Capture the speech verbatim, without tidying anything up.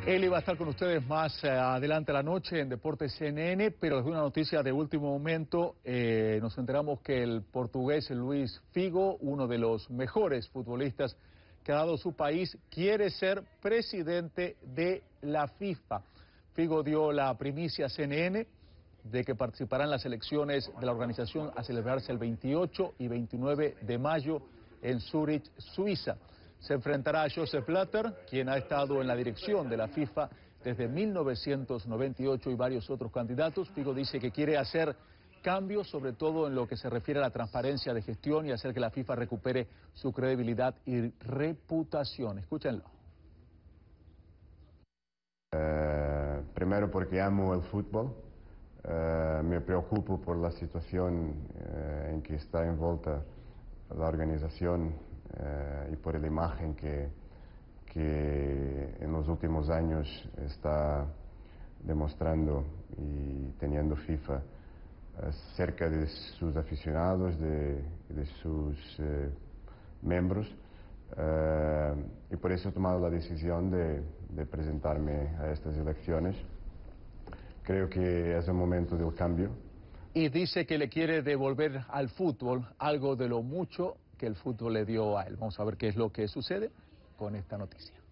Eli va a estar con ustedes más eh, adelante a la noche en Deportes C N N, pero es una noticia de último momento. Eh, nos enteramos que el portugués Luis Figo, uno de los mejores futbolistas que ha dado su país, quiere ser presidente de la FIFA. Figo dio la primicia a C N N de que participará en las elecciones de la organización a celebrarse el veintiocho y veintinueve de mayo en Zúrich, Suiza. Se enfrentará a Joseph Blatter, quien ha estado en la dirección de la FIFA desde mil novecientos noventa y ocho, y varios otros candidatos. Figo dice que quiere hacer cambios, sobre todo en lo que se refiere a la transparencia de gestión y hacer que la FIFA recupere su credibilidad y reputación. Escúchenlo. Uh, primero porque amo el fútbol, uh, me preocupo por la situación uh, en que está envuelta la organización uh, y por la imagen que, que en los últimos años está demostrando y teniendo FIFA uh, cerca de sus aficionados, de, de sus uh, miembros. Uh, y por eso he tomado la decisión de, de presentarme a estas elecciones. Creo que es el momento del cambio. Y dice que le quiere devolver al fútbol algo de lo mucho que el fútbol le dio a él. Vamos a ver qué es lo que sucede con esta noticia.